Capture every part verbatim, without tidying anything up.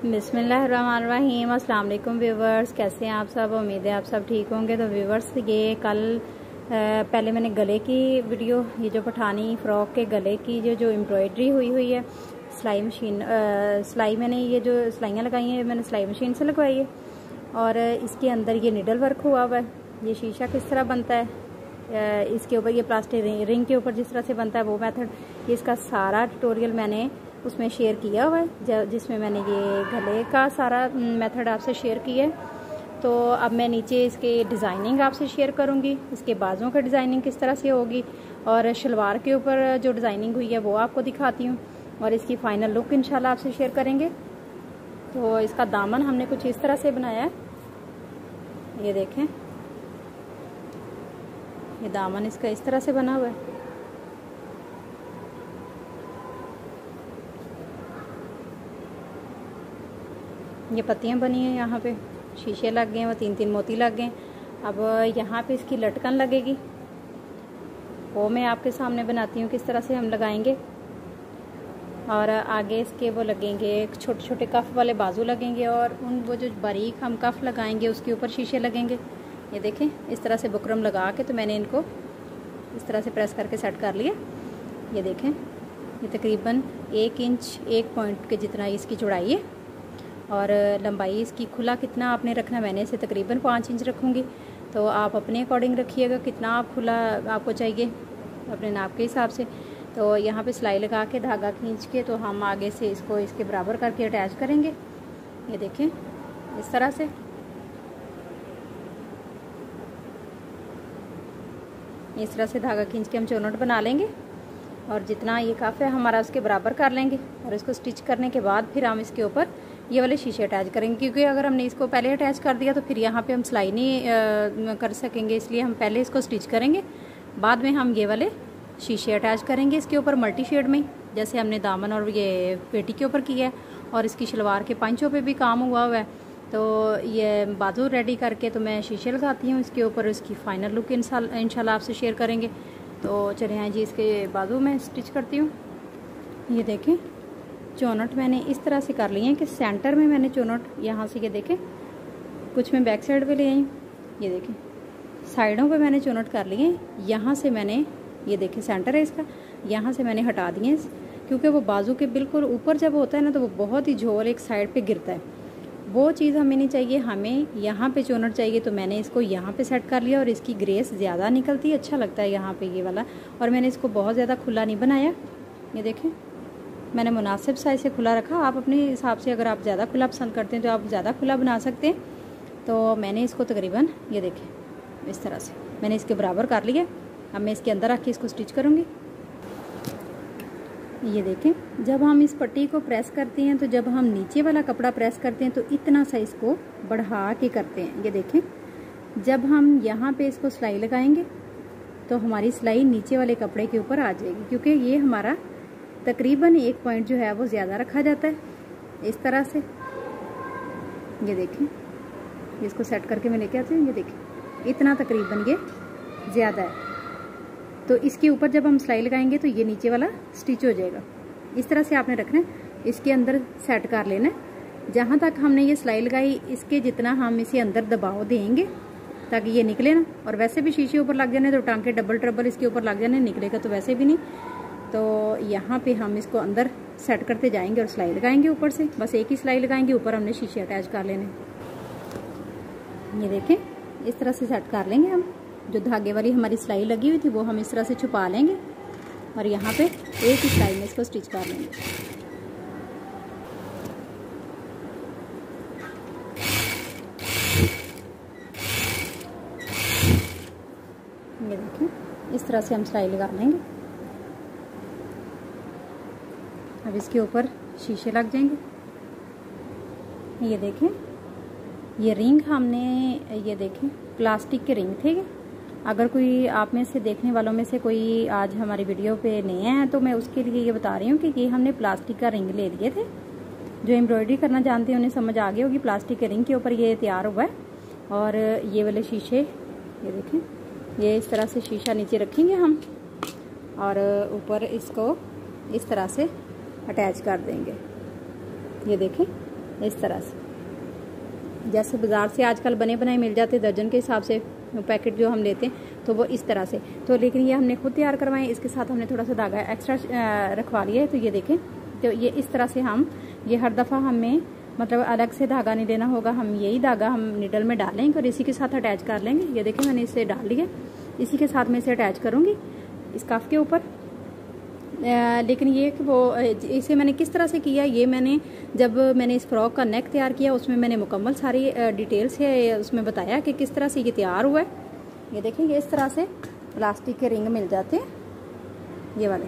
बिस्मिल्लाहिर्रहमानिर्रहीम। अस्सलाम वालेकुम व्यूवर्स, कैसे हैं आप सब? उम्मीद है आप सब ठीक होंगे। तो व्यूवर्स, ये कल पहले मैंने गले की वीडियो, ये जो पठानी फ़्रॉक के गले की जो जो एम्ब्रॉयडरी हुई हुई है, सिलाई मशीन सिलाई मैंने ये जो सिलाइयाँ लगाई हैं मैंने सिलाई मशीन से लगवाई है। और इसके अंदर ये निडल वर्क हुआ हुआ है। ये शीशा किस तरह बनता है, इसके ऊपर ये प्लास्टिक रिंग के ऊपर जिस तरह से बनता है वो मेथड, इसका सारा ट्यूटोरियल मैंने उसमें शेयर किया हुआ है, जिसमें मैंने ये गले का सारा मेथड आपसे शेयर किया है। तो अब मैं नीचे इसके डिज़ाइनिंग आपसे शेयर करूँगी, इसके बाजों का डिज़ाइनिंग किस तरह से होगी, और शलवार के ऊपर जो डिज़ाइनिंग हुई है वो आपको दिखाती हूँ, और इसकी फ़ाइनल लुक इंशाल्लाह आपसे शेयर करेंगे। तो इसका दामन हमने कुछ इस तरह से बनाया है, ये देखें, ये दामन इसका इस तरह से बना हुआ है। ये पत्तियां बनी हैं, यहाँ पे शीशे लग गए हैं, वो तीन तीन मोती लग गए। अब यहाँ पे इसकी लटकन लगेगी, वो मैं आपके सामने बनाती हूँ किस तरह से हम लगाएंगे। और आगे इसके वो लगेंगे छोटे छोटे कफ वाले बाजू लगेंगे, और उन वो जो बारीक हम कफ लगाएंगे उसके ऊपर शीशे लगेंगे। ये देखें, इस तरह से बुकरम लगा के तो मैंने इनको इस तरह से प्रेस करके सेट कर लिया। ये देखें, ये तकरीबन एक इंच एक पॉइंट के जितना इसकी चौड़ाई है, और लंबाई इसकी खुला कितना आपने रखना, मैंने इसे तकरीबन पाँच इंच रखूँगी। तो आप अपने अकॉर्डिंग रखिएगा कितना आप खुला आपको चाहिए अपने नाप के हिसाब से। तो यहाँ पे सिलाई लगा के धागा खींच के तो हम आगे से इसको इसके बराबर करके अटैच करेंगे। ये देखें, इस तरह से इस तरह से धागा खींच के हम चौनट बना लेंगे, और जितना ये कफ है हमारा उसके बराबर कर लेंगे। और इसको स्टिच करने के बाद फिर हम इसके ऊपर ये वाले शीशे अटैच करेंगे, क्योंकि अगर हमने इसको पहले अटैच कर दिया तो फिर यहाँ पे हम सिलाई नहीं आ, कर सकेंगे। इसलिए हम पहले इसको स्टिच करेंगे, बाद में हम ये वाले शीशे अटैच करेंगे इसके ऊपर मल्टी शेड में, जैसे हमने दामन और ये पेटी के ऊपर किया है। और इसकी शलवार के पंचों पे भी काम हुआ हुआ है। तो ये बाजू रेडी करके तो मैं शीशे लगाती हूँ इसके ऊपर, इसकी फ़ाइनल लुक इंशाल्लाह आपसे शेयर करेंगे। तो चले हैं जी, इसके बाजू में स्टिच करती हूँ। ये देखें, चौनट मैंने इस तरह से कर लिए हैं कि सेंटर में मैंने चौनट यहाँ से, ये देखें, कुछ मैं बैक साइड पे ले आई हूँ। ये देखें, साइडों पे मैंने चौनट कर लिए हैं। यहाँ से मैंने, ये देखें सेंटर है इसका, यहाँ से मैंने हटा दिए, क्योंकि वो बाजू के बिल्कुल ऊपर जब होता है ना तो वो बहुत ही झोल एक साइड पे गिरता है। वो चीज़ हमें नहीं चाहिए, हमें यहाँ पे चौनट चाहिए। तो मैंने इसको यहाँ पे सेट कर लिया, और इसकी ग्रेस ज़्यादा निकलती है, अच्छा लगता है यहाँ पे ये वाला। और मैंने इसको बहुत ज़्यादा खुला नहीं बनाया, ये देखें, मैंने मुनासिब साइज से खुला रखा। आप अपने हिसाब से अगर आप ज़्यादा खुला पसंद करते हैं तो आप ज़्यादा खुला बना सकते हैं। तो मैंने इसको तकरीबन, ये देखें, इस तरह से मैंने इसके बराबर कर लिया। अब मैं इसके अंदर रख के इसको स्टिच करूँगी। ये देखें, जब हम इस पट्टी को प्रेस करते हैं तो जब हम नीचे वाला कपड़ा प्रेस करते हैं तो इतना सा इसको बढ़ा के करते हैं। ये देखें, जब हम यहाँ पे इसको सिलाई लगाएंगे तो हमारी सिलाई नीचे वाले कपड़े के ऊपर आ जाएगी, क्योंकि ये हमारा तकरीबन एक पॉइंट जो है वो ज़्यादा रखा जाता है इस तरह से। ये देखें, इसको सेट करके मैं लेके आती हूँ। ये देखें, इतना तकरीबन ये ज़्यादा है। तो इसके ऊपर जब हम सिलाई लगाएंगे तो ये नीचे वाला स्टिच हो जाएगा। इस तरह से आपने रखना है, इसके अंदर सेट कर लेना है। जहाँ तक हमने ये सिलाई लगाई इसके जितना हम इसे अंदर दबाव देंगे ताकि ये निकले ना। और वैसे भी शीशे ऊपर लग जाने तो टांके डबल ट्रबल इसके ऊपर लग जाने, निकलेगा तो वैसे भी नहीं। तो यहाँ पे हम इसको अंदर सेट करते जाएंगे और सिलाई लगाएंगे ऊपर से। बस एक ही सिलाई लगाएंगे, ऊपर हमने शीशे अटैच कर लेने। ये देखें, इस तरह से सेट कर लेंगे हम। जो धागे वाली हमारी सिलाई लगी हुई थी वो हम इस तरह से छुपा लेंगे, और यहाँ पे एक ही सिलाई में इसको स्टिच कर लेंगे। ये देखें, इस तरह से हम सिलाई लगा लेंगे। अब इसके ऊपर शीशे लग जाएंगे। ये देखें, ये रिंग हमने, ये देखें, प्लास्टिक के रिंग थे। अगर कोई आप में से देखने वालों में से कोई आज हमारी वीडियो पे नए हैं तो मैं उसके लिए ये बता रही हूँ कि ये हमने प्लास्टिक का रिंग ले लिए थे। जो एम्ब्रॉयडरी करना जानते हैं उन्हें समझ आ गई होगी, प्लास्टिक के रिंग के ऊपर ये तैयार हुआ है। और ये वाले शीशे, ये देखें, ये इस तरह से शीशा नीचे रखेंगे हम, और ऊपर इसको इस तरह से अटैच कर देंगे। ये देखें, इस तरह से, जैसे बाज़ार से आजकल बने बनाए मिल जाते दर्जन के हिसाब से पैकेट जो हम लेते हैं, तो वो इस तरह से। तो लेकिन ये हमने खुद तैयार करवाएं, इसके साथ हमने थोड़ा सा धागा एक्स्ट्रा रखवा लिया है। तो ये देखें, तो ये इस तरह से हम ये हर दफ़ा हमें मतलब अलग से धागा नहीं लेना होगा, हम यही धागा हम निडल में डालेंगे और इसी के साथ अटैच कर लेंगे। ये देखें मैंने इसे डाल लिया, इसी के साथ मैं इसे अटैच करूँगी इस कफ के ऊपर। लेकिन ये कि वो इसे मैंने किस तरह से किया, ये मैंने जब मैंने इस फ्रॉक का नेक तैयार किया उसमें मैंने मुकम्मल सारी डिटेल से उसमें बताया कि किस तरह से ये तैयार हुआ है। ये देखें, ये इस तरह से प्लास्टिक के रिंग मिल जाते हैं ये वाले,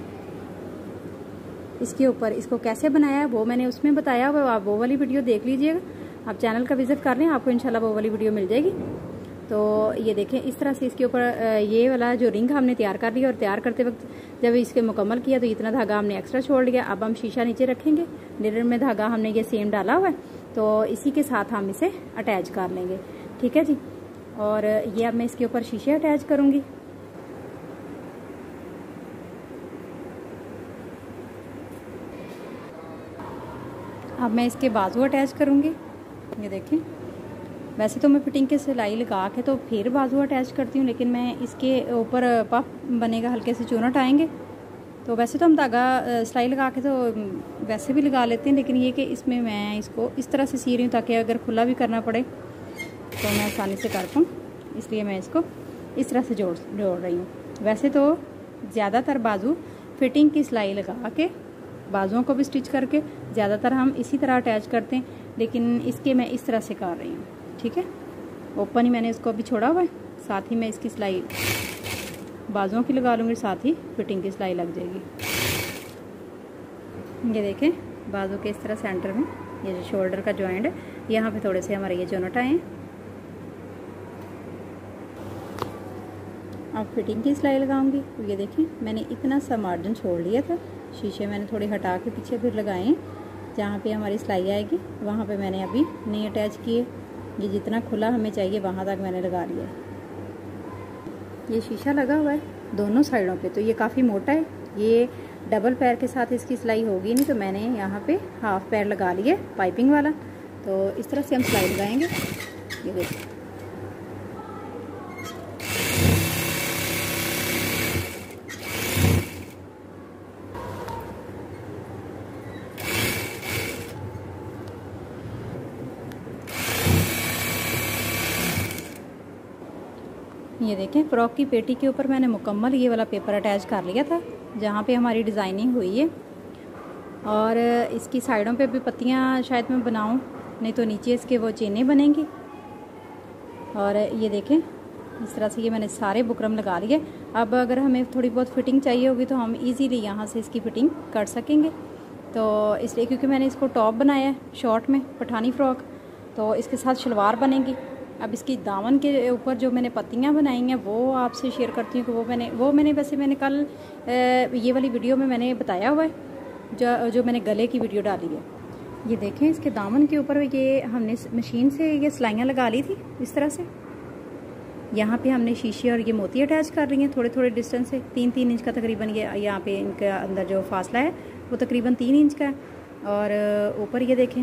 इसके ऊपर इसको कैसे बनाया है वो मैंने उसमें बताया हुआ, आप वो वाली वीडियो देख लीजिएगा। आप चैनल का विजिट कर लें, आपको इंशाल्लाह वो वाली वीडियो मिल जाएगी। तो ये देखें इस तरह से इसके ऊपर ये वाला जो रिंग हमने तैयार कर लिया और तैयार करते वक्त जब इसके मुकम्मल किया तो इतना धागा हमने एक्स्ट्रा छोड़ लिया। अब हम शीशा नीचे रखेंगे, मिरर में धागा हमने ये सेम डाला हुआ है, तो इसी के साथ हम इसे अटैच कर लेंगे। ठीक है जी, और ये अब मैं इसके ऊपर शीशे अटैच करूँगी। अब मैं इसके बाजू अटैच करूँगी। ये देखें, वैसे तो मैं फिटिंग के सिलाई लगा के तो फिर बाजू अटैच करती हूँ, लेकिन मैं इसके ऊपर पफ बनेगा, हल्के से चूनट आएंगे। तो वैसे तो हम धागा सिलाई लगा के तो वैसे भी लगा लेते हैं, लेकिन ये कि इसमें मैं इसको इस तरह से सी रही हूँ ताकि अगर खुला भी करना पड़े तो मैं आसानी से कर पाऊँ, इसलिए मैं इसको इस तरह से जोड़ जोड़ रही हूँ। वैसे तो ज़्यादातर बाजू फिटिंग की सिलाई लगा के बाजुओं को भी स्टिच करके ज़्यादातर हम इसी तरह अटैच करते हैं, लेकिन इसके मैं इस तरह से कर रही हूँ। ठीक है, ओपन ही मैंने इसको अभी छोड़ा हुआ है, साथ ही मैं इसकी सिलाई बाजुओं की लगा लूँगी, साथ ही फिटिंग की सिलाई लग जाएगी। ये देखें, बाजू के इस तरह सेंटर में ये जो शोल्डर का जॉइंट है यहाँ पे थोड़े से हमारे ये जोनट आए हैं। अब फिटिंग की सिलाई लगाऊंगी। तो ये देखें, मैंने इतना सा मार्जिन छोड़ लिया था, शीशे मैंने थोड़े हटा के पीछे फिर लगाए हैं, जहाँ पे हमारी सिलाई आएगी वहाँ पे मैंने अभी नहीं अटैच किए। ये जितना खुला हमें चाहिए वहाँ तक मैंने लगा लिया है। ये शीशा लगा हुआ है दोनों साइडों पे, तो ये काफ़ी मोटा है, ये डबल पैर के साथ इसकी सिलाई होगी नहीं, तो मैंने यहाँ पे हाफ पैर लगा लिए पाइपिंग वाला। तो इस तरह से हम सिलाई लगाएंगे। ये देखिए, ये देखें, फ्रॉक की पेटी के ऊपर मैंने मुकम्मल ये वाला पेपर अटैच कर लिया था जहाँ पे हमारी डिज़ाइनिंग हुई है। और इसकी साइडों पे भी पत्तियाँ शायद मैं बनाऊँ, नहीं तो नीचे इसके वो चेनें बनेंगी। और ये देखें, इस तरह से ये मैंने सारे बुकरम लगा लिए। अब अगर हमें थोड़ी बहुत फिटिंग चाहिए होगी तो हम इजीली यहाँ से इसकी फ़िटिंग कर सकेंगे। तो इसलिए क्योंकि मैंने इसको टॉप बनाया है शॉर्ट में, पठानी फ़्रॉक, तो इसके साथ शलवार बनेगी। अब इसकी दामन के ऊपर जो मैंने पत्तियाँ बनाई हैं वो आपसे शेयर करती हूँ कि वो मैंने वो मैंने वैसे मैंने कल ये वाली वीडियो में मैंने बताया हुआ है, जो जो मैंने गले की वीडियो डाली है। ये देखें, इसके दामन के ऊपर ये हमने मशीन से ये सिलाइयाँ लगा ली थी इस तरह से। यहाँ पे हमने शीशे और ये मोती अटैच कर रही हैं थोड़े थोड़े डिस्टेंस से, तीन तीन इंच का तकरीबन। ये यहाँ पे इनके अंदर जो फासला है वो तकरीबन तीन इंच का है। और ऊपर ये देखें,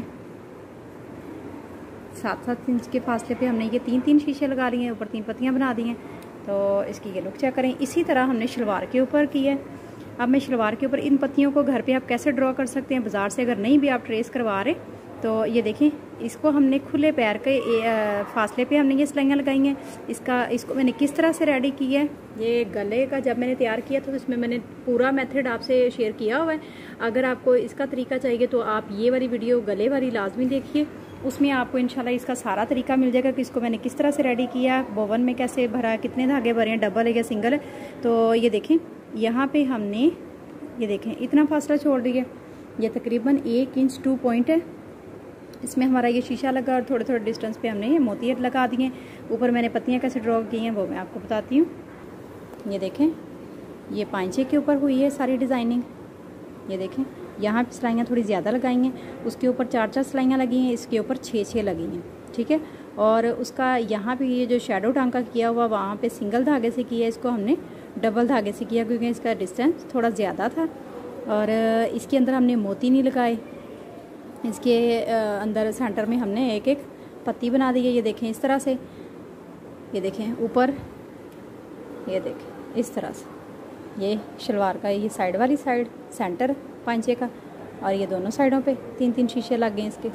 सात सात इंच के फासले पे हमने ये तीन तीन शीशे लगा लिए हैं, ऊपर तीन पत्तियाँ बना दी हैं। तो इसकी ये लुक चेक करें। इसी तरह हमने शलवार के ऊपर की है। अब मैं शलवार के ऊपर इन पत्तियों को घर पे आप कैसे ड्रॉ कर सकते हैं, बाज़ार से अगर नहीं भी आप ट्रेस करवा रहे, तो ये देखें, इसको हमने खुले पैर के फासले पे हमने ये सिलाइयाँ लगाई हैं। इसका इसको मैंने किस तरह से रेडी किया है, ये गले का जब मैंने तैयार किया था तो इसमें मैंने पूरा मेथड आपसे शेयर किया हुआ है। अगर आपको इसका तरीका चाहिए तो आप ये वाली वीडियो गले वाली लाजमी देखिए, उसमें आपको इंशाल्लाह इसका सारा तरीका मिल जाएगा कि इसको मैंने किस तरह से रेडी किया, बोवन में कैसे भरा, कितने धागे भरे हैं, डबल है या सिंगल है। तो ये देखें, यहाँ पे हमने ये देखें इतना फासला छोड़ दिया, ये तकरीबन एक इंच टू पॉइंट है। इसमें हमारा ये शीशा लगा और थोड़े थोड़े डिस्टेंस पे हमने ये मोती लगा दिए। ऊपर मैंने पत्तियाँ कैसे ड्रॉ की हैं वो मैं आपको बताती हूँ। ये देखें, ये पांचे के ऊपर हुई है सारी डिज़ाइनिंग। ये देखें, यहाँ पे सिलाइयाँ थोड़ी ज़्यादा लगाई हैं, उसके ऊपर चार चार सिलाइयाँ लगी हैं, इसके ऊपर छः छः लगी हैं। ठीक है, और उसका यहाँ पे ये जो शेडो टांका किया हुआ वहाँ पे सिंगल धागे से किया, इसको हमने डबल धागे से किया क्योंकि इसका डिस्टेंस थोड़ा ज़्यादा था। और इसके अंदर हमने मोती नहीं लगाए, इसके अंदर सेंटर में हमने एक एक पत्ती बना दी है। ये देखें इस तरह से, ये देखें ऊपर, ये देखें इस तरह से। ये शलवार का ये साइड वाली साइड सेंटर पांचे का, और ये दोनों साइडों पे तीन तीन शीशे लग गए इसके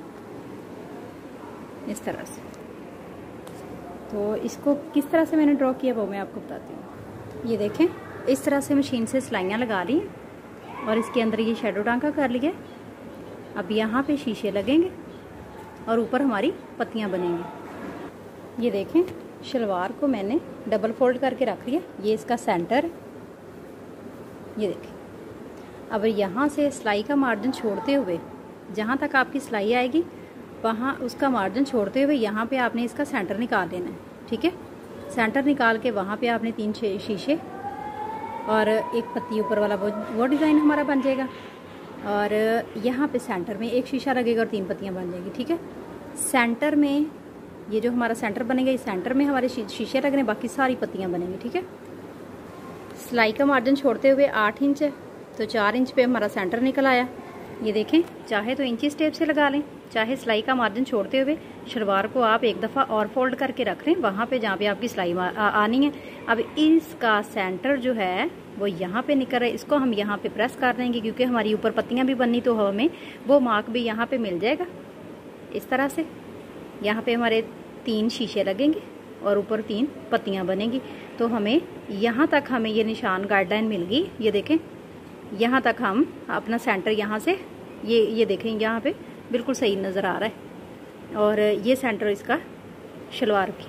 इस तरह से। तो इसको किस तरह से मैंने ड्रॉ किया वो मैं आपको बताती हूँ। ये देखें इस तरह से मशीन से सिलाइयाँ लगा ली और इसके अंदर ये शेडो टांका कर लिया। अब यहाँ पे शीशे लगेंगे और ऊपर हमारी पत्तियाँ बनेंगी। ये देखें शलवार को मैंने डबल फोल्ड करके रख लिया, ये इसका सेंटर। ये देखें अब यहाँ से सिलाई का मार्जिन छोड़ते हुए जहाँ तक आपकी सिलाई आएगी वहाँ उसका मार्जिन छोड़ते हुए यहाँ पे आपने इसका सेंटर निकाल लेना है। ठीक है, सेंटर निकाल के वहाँ पे आपने तीन शीशे और एक पत्ती ऊपर वाला वो वो डिज़ाइन हमारा बन जाएगा। और यहाँ पे सेंटर में एक शीशा लगेगा और तीन पत्तियाँ बन जाएगी। ठीक है, सेंटर में ये जो हमारा सेंटर बनेगा, इस सेंटर में हमारे शीशे लगने, बाकी सारी पत्तियाँ बनेंगी। ठीक है, सिलाई का मार्जिन छोड़ते हुए आठ इंच है तो चार इंच पे हमारा सेंटर निकल आया। ये देखें, चाहे तो इंची स्टेप से लगा लें, चाहे सिलाई का मार्जिन छोड़ते हुए शलवार को आप एक दफ़ा और फोल्ड करके रख लें वहाँ पे जहाँ पे आपकी सिलाई आनी है। अब इसका सेंटर जो है वो यहाँ पे निकल रहा है, इसको हम यहाँ पे प्रेस कर देंगे क्योंकि हमारी ऊपर पत्तियाँ भी बननी, तो हमें वो मार्क भी यहाँ पे मिल जाएगा। इस तरह से यहाँ पे हमारे तीन शीशे लगेंगे और ऊपर तीन पत्तियाँ बनेंगी। तो हमें यहाँ तक हमें ये निशान गाइडलाइन मिल गई। ये देखें यहाँ तक हम अपना सेंटर यहाँ से ये ये देखें यहाँ पे बिल्कुल सही नज़र आ रहा है। और ये सेंटर इसका शलवार की,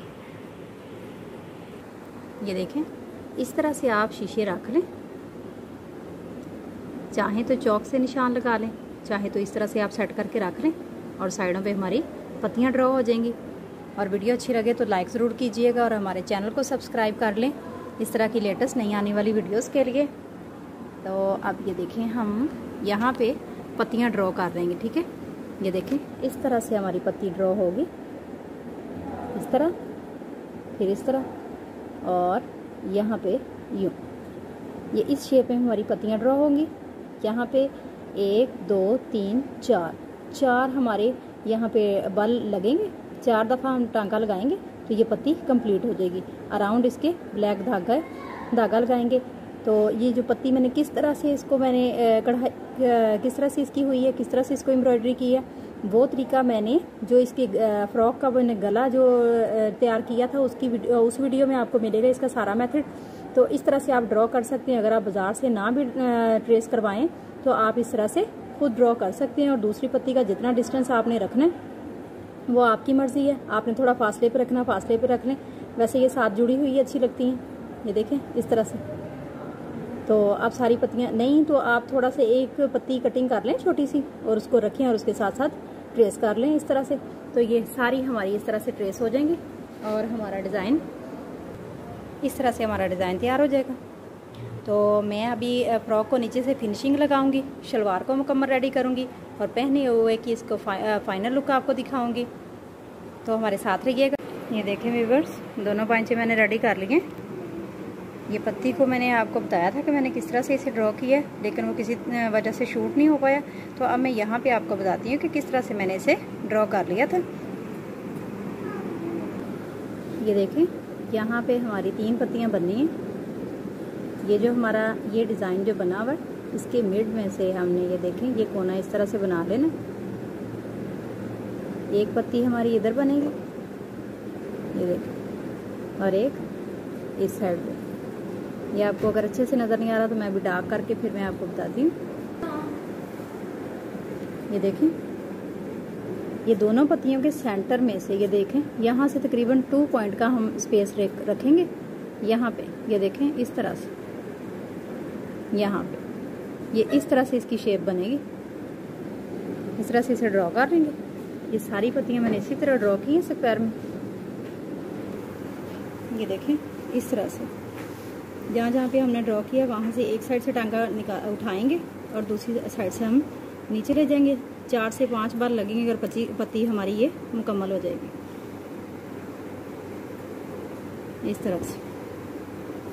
ये देखें इस तरह से आप शीशे रख लें, चाहे तो चौक से निशान लगा लें, चाहे तो इस तरह से आप सेट करके रख लें और साइडों पे हमारी पत्तियाँ ड्रॉ हो जाएंगी। और वीडियो अच्छी लगे तो लाइक ज़रूर कीजिएगा और हमारे चैनल को सब्सक्राइब कर लें इस तरह की लेटेस्ट नई आने वाली वीडियोस के लिए। तो अब ये देखें हम यहाँ पे पत्तियाँ ड्रॉ कर देंगे। ठीक है, ये देखें इस तरह से हमारी पत्ती ड्रॉ होगी, इस तरह, फिर इस तरह और यहाँ पे यूँ, ये इस शेप में हमारी पत्तियाँ ड्रॉ होंगी। यहाँ पे एक दो तीन चार चार हमारे यहाँ पे बल लगेंगे, चार दफ़ा हम टांका लगाएंगे तो ये पत्ती कंप्लीट हो जाएगी। अराउंड इसके ब्लैक धागा धागा लगाएंगे। तो ये जो पत्ती मैंने किस तरह से इसको मैंने कढ़ाई किस तरह से इसकी हुई है, किस तरह से इसको एम्ब्रॉयडरी की है, वो तरीका मैंने जो इसकी फ्रॉक का मैंने गला जो तैयार किया था उसकी वीडियो उस वीडियो में आपको मिलेगा इसका सारा मेथड। तो इस तरह से आप ड्रॉ कर सकते हैं। अगर आप बाज़ार से ना भी ट्रेस करवाएं तो आप इस तरह से खुद ड्रॉ कर सकते हैं। और दूसरी पत्ती का जितना डिस्टेंस आपने रखना है वो आपकी मर्ज़ी है, आपने थोड़ा फासले पे रखना फासले पे रख लें। वैसे ये साथ जुड़ी हुई अच्छी लगती हैं, ये देखें इस तरह से। तो आप सारी पत्तियां नहीं तो आप थोड़ा सा एक पत्ती कटिंग कर लें छोटी सी और उसको रखें और उसके साथ साथ ट्रेस कर लें इस तरह से। तो ये सारी हमारी इस तरह से ट्रेस हो जाएंगी और हमारा डिज़ाइन इस तरह से हमारा डिज़ाइन तैयार हो जाएगा। तो मैं अभी फ्रॉक को नीचे से फिनिशिंग लगाऊंगी, शलवार को मुकम्मल रेडी करूंगी और पहने हुए कि इसको फा, फाइनल लुक आपको दिखाऊंगी। तो हमारे साथ रहिएगा। ये देखें व्यूअर्स, दोनों पांचे मैंने रेडी कर लिए। ये पत्ती को मैंने आपको बताया था कि मैंने किस तरह से इसे ड्रॉ किया है, लेकिन वो किसी वजह से शूट नहीं हो पाया। तो अब मैं यहाँ पे आपको बताती हूँ कि किस तरह से मैंने इसे ड्रॉ कर लिया था। ये देखें यहाँ पे हमारी तीन पत्तियाँ बननी हैं। ये जो हमारा ये डिज़ाइन जो बना हुआ है इसके मिड में से हमने ये देखें ये कोना इस तरह से बना लेना। एक पत्ती हमारी इधर बनेगी, ये देखें, और एक इस साइड पे। ये आपको अगर अच्छे से नज़र नहीं आ रहा तो मैं भी डार्क करके फिर मैं आपको बताती हूँ। ये देखें ये दोनों पत्तियों के सेंटर में से ये देखें यहाँ से तकरीबन टू पॉइंट का हम स्पेस रखेंगे यहाँ पे। ये देखें इस तरह से यहाँ पे ये इस तरह से इसकी शेप बनेगी। इस तरह से इसे ड्रॉ कर लेंगे। ये सारी पत्तियाँ मैंने इसी तरह ड्रॉ की हैं स्क्वायर में। ये देखें इस तरह से जहाँ जहाँ पे हमने ड्रॉ किया वहाँ से एक साइड से टांगा निकाल उठाएंगे और दूसरी साइड से हम नीचे ले जाएंगे। चार से पांच बार लगेंगे अगर पत्ती पत्ती हमारी ये मुकम्मल हो जाएगी इस तरह से।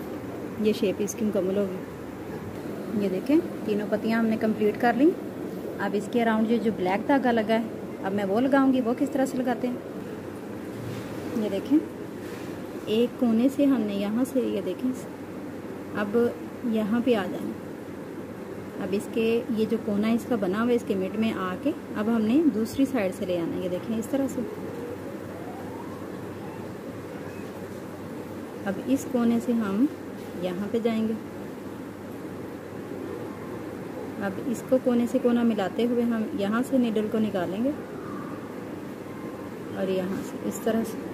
ये शेप इसकी मुकम्मल होगी। ये देखें तीनों पत्तियाँ हमने कंप्लीट कर ली अब इसके अराउंड जो जो ब्लैक धागा लगा है अब मैं वो लगाऊंगी। वो किस तरह से लगाते हैं, ये देखें, एक कोने से हमने यहाँ से, ये देखें, अब यहाँ पे आ जाना। अब इसके ये जो कोना इसका बना हुआ है इसके मिड में आके अब हमने दूसरी साइड से ले आना। ये देखें इस तरह से। अब इस कोने से हम यहाँ पे जाएंगे। अब इसको कोने से कोना मिलाते हुए हम यहाँ से नीडल को निकालेंगे और यहाँ से इस तरह से,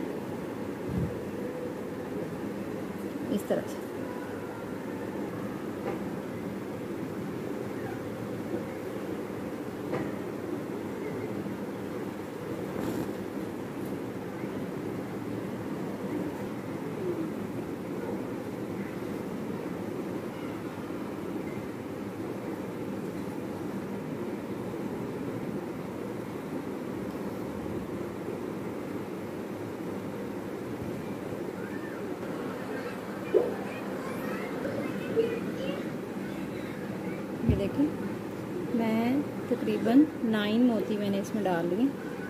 इस तरह से। ये देखें, मैं तकरीबन नाइन मोती मैंने इसमें डाल लिए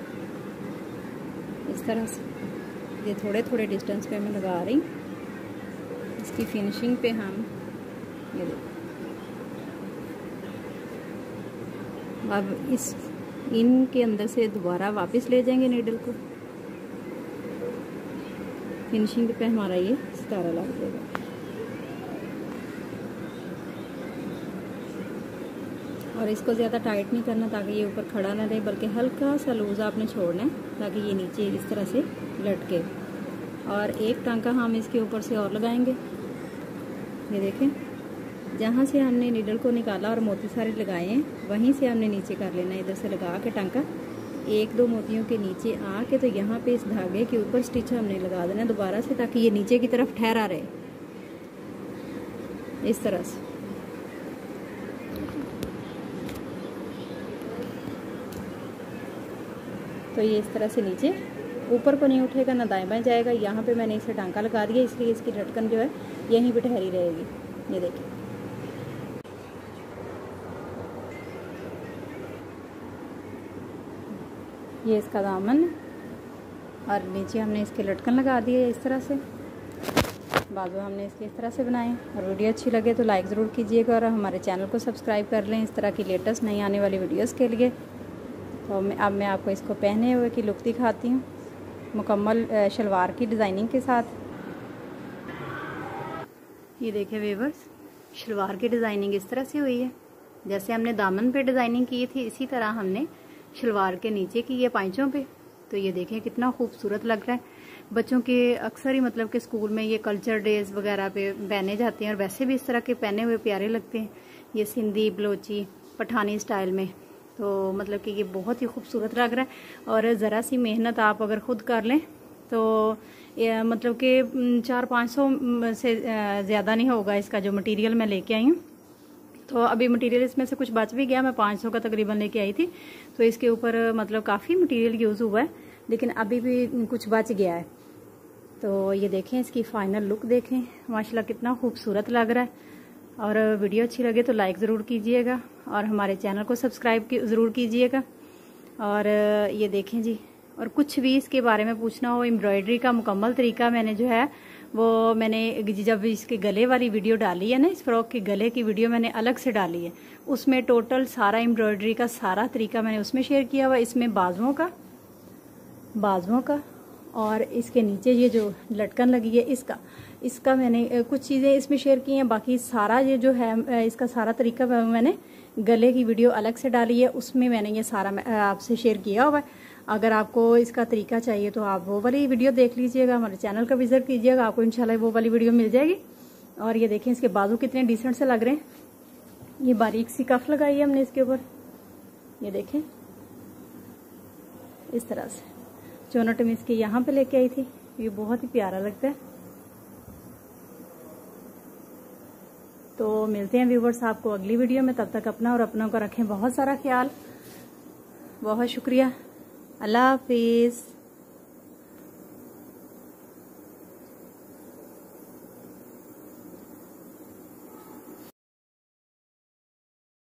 इस तरह से। ये थोड़े थोड़े डिस्टेंस पे मैं लगा रही। इसकी फिनिशिंग पे हम ये देखें, अब इस इन के अंदर से दोबारा वापस ले जाएंगे नीडल को। फिनिशिंग पे हमारा ये सितारा लग जाएगा। और इसको ज़्यादा टाइट नहीं करना ताकि ये ऊपर खड़ा ना रहे, बल्कि हल्का सा लूज़ आपने छोड़ना है ताकि ये नीचे इस तरह से लटके। और एक टांका हम इसके ऊपर से और लगाएंगे। ये देखें, जहाँ से हमने नीडल को निकाला और मोती सारे लगाए हैं वहीं से हमने नीचे कर लेना है। इधर से लगा के टांका एक दो मोतियों के नीचे आके तो यहाँ पे इस धागे के ऊपर स्टिच हमने लगा देना दोबारा से ताकि ये नीचे की तरफ ठहरा रहे इस तरह से। तो ये इस तरह से नीचे ऊपर को नहीं उठेगा ना दाएं बाएं जाएगा। यहाँ पे मैंने इसे टांका लगा दिया इसलिए इसकी ढक्कन जो है यहीं पे ठहरी रहेगी। ये देखिए, ये इसका दामन और नीचे हमने इसके लटकन लगा दिए इस तरह से। बाजू हमने इसके इस तरह से बनाए। और वीडियो अच्छी लगे तो लाइक ज़रूर कीजिएगा और हमारे चैनल को सब्सक्राइब कर लें इस तरह की लेटेस्ट नई आने वाली वीडियोस के लिए। तो मैं अब मैं आपको इसको पहने हुए की लुक दिखाती हूँ मुकम्मल शलवार की डिज़ाइनिंग के साथ। ये देखिए व्यूअर्स, शलवार की डिज़ाइनिंग इस तरह से हुई है। जैसे हमने दामन पे डिज़ाइनिंग की थी इसी तरह हमने शलवार के नीचे की है पांचों पे। तो ये देखें कितना खूबसूरत लग रहा है। बच्चों के अक्सर ही मतलब कि स्कूल में ये कल्चर डेज वगैरह पे पहने जाते हैं और वैसे भी इस तरह के पहने हुए प्यारे लगते हैं। ये सिंधी, बलोची, पठानी स्टाइल में, तो मतलब कि ये बहुत ही खूबसूरत लग रहा है। और ज़रा सी मेहनत आप अगर ख़ुद कर लें तो ये मतलब कि चार पाँच सौ से ज़्यादा नहीं होगा इसका जो मटेरियल मैं लेके आई हूँ। तो अभी मटेरियल इसमें से कुछ बच भी गया, मैं पाँच सौ का तकरीबन लेके आई थी। तो इसके ऊपर मतलब काफ़ी मटेरियल यूज़ हुआ है, लेकिन अभी भी कुछ बच गया है। तो ये देखें, इसकी फ़ाइनल लुक देखें, माशाल्लाह कितना खूबसूरत लग रहा है। और वीडियो अच्छी लगे तो लाइक ज़रूर कीजिएगा और हमारे चैनल को सब्सक्राइब ज़रूर कीजिएगा। और ये देखें जी, और कुछ भी इसके बारे में पूछना हो, एम्ब्रॉयडरी का मुकम्मल तरीका मैंने जो है वो मैंने जब इसके गले वाली वीडियो डाली है ना, इस फ्रॉक के गले की वीडियो मैंने अलग से डाली है, उसमें टोटल सारा एम्ब्रॉयडरी का सारा तरीका मैंने उसमें शेयर किया हुआ। इसमें बाजुओं का बाजुओं का और इसके नीचे ये जो लटकन लगी है इसका इसका मैंने कुछ चीज़ें इसमें शेयर की हैं। बाकी सारा ये जो है इसका सारा तरीका मैंने गले की वीडियो अलग से डाली है, उसमें मैंने ये सारा आपसे शेयर किया हुआ है। अगर आपको इसका तरीका चाहिए तो आप वो वाली वीडियो देख लीजिएगा, हमारे चैनल का विजिट कीजिएगा, आपको इंशाल्लाह वो वाली वीडियो मिल जाएगी। और ये देखें इसके बाजू कितने डिसेंट से लग रहे हैं। ये बारीक सी कफ लगाई है हमने इसके ऊपर, ये देखें इस तरह से। चोनट में इसके यहाँ पे लेके आई थी, ये बहुत ही प्यारा लगता है। तो मिलते हैं व्यूवर्स आपको अगली वीडियो में, तब तक अपना और अपनों का रखें बहुत सारा ख्याल। बहुत शुक्रिया, अल्लाह हाफिज़।